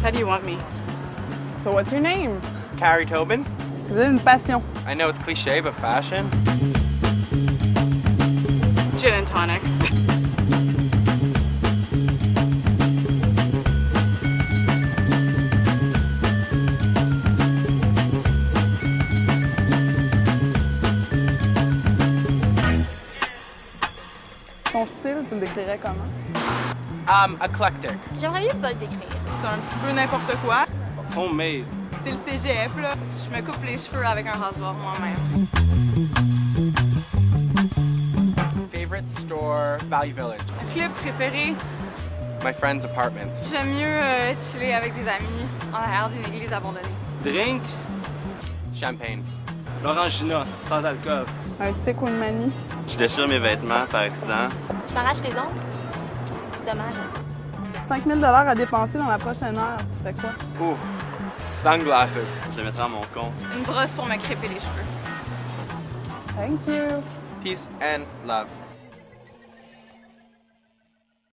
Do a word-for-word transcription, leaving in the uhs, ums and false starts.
How do you want me? So what's your name? Carrie Tobin. Si vous avez une passion. I know it's cliché, but fashion. Gin and tonics. Ton style, tu le décrirais comment? Um, eclectic. J'aimerais mieux pas le décrire. C'est un petit peu n'importe quoi. Homemade. C'est le C G F, là. Je me coupe les cheveux avec un rasoir moi-même. Favorite store, Value Village. Club préféré? My friends' apartments. J'aime mieux euh, chiller avec des amis en arrière d'une église abandonnée. Drink, Champagne. l'orangina, sans alcool. Un tic ou une manie. Je déchire mes vêtements par accident. Je m'arrache les ongles. Dommage. cinq mille dollars à dépenser dans la prochaine heure, tu ferais quoi? Ooh, sunglasses. Je les mettrai à mon compte. Une brosse pour me crêper les cheveux. Thank you. Peace and love.